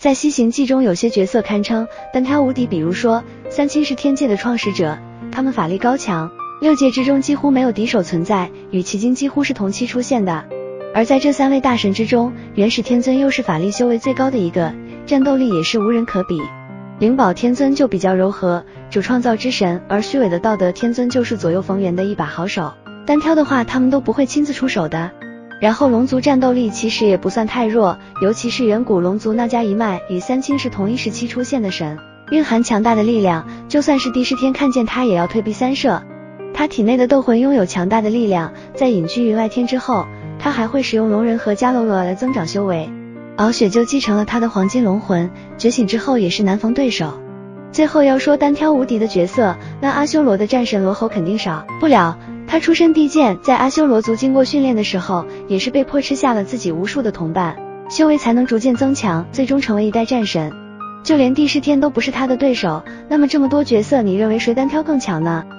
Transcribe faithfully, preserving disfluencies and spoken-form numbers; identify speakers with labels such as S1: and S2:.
S1: 在西行记中有些角色堪称单挑无敌，比如说三清是天界的创始者，他们法力高强，六界之中几乎没有敌手存在，与奇经几乎是同期出现的。而在这三位大神之中，元始天尊又是法力修为最高的一个，战斗力也是无人可比。灵宝天尊就比较柔和，主创造之神，而虚伪的道德天尊就是左右逢源的一把好手，单挑的话他们都不会亲自出手的。然后龙族战斗力其实也不算太弱，尤其是远古龙族那家一脉与三清是同一时期出现的神，蕴含强大的力量，就算是帝释天看见他也要退避三舍。他体内的斗魂拥有强大的力量，在隐居云外天之后，他还会使用龙人和迦楼罗来增长修为。敖雪就继承了他的黄金龙魂，觉醒之后也是难逢对手。最后要说单挑无敌的角色，那阿修罗的战神罗侯肯定少不了。他出身地贱，在阿修罗族经过训练的时候，也是被迫吃下了自己无数的同伴，修为才能逐渐增强，最终成为一代战神。就连帝释天都不是他的对手，那么这么多角色，你认为谁单挑更强呢？